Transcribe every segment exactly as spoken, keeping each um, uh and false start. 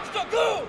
Extra, go!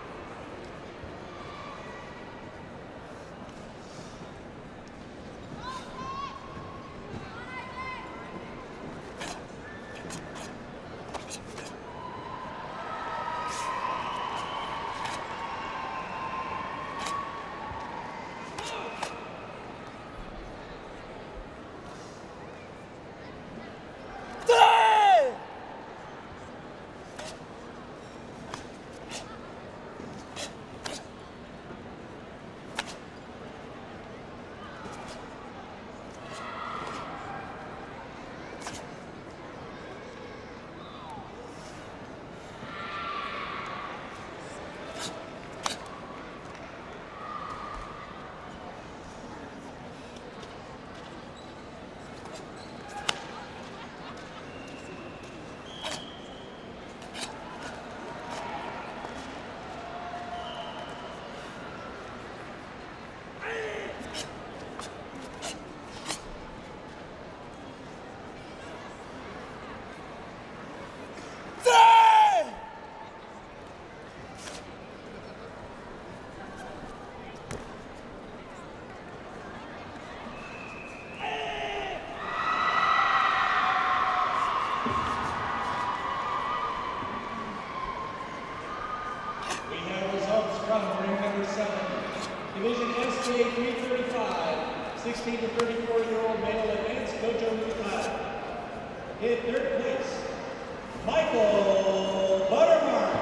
We have results from ring number seven. Division S J three thirty-five, sixteen to thirty-four year old male advanced Gojo Mukata. In third place, Michael Buttermark.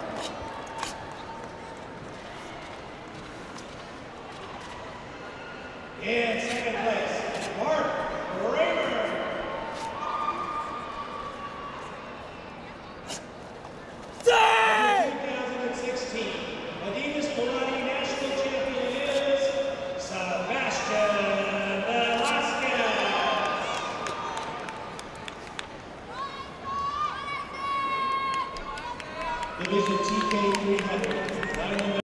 In second place, Mark Raymer. Adidas Karate National Champion is Sebastian Velasquez. Division T K three hundred.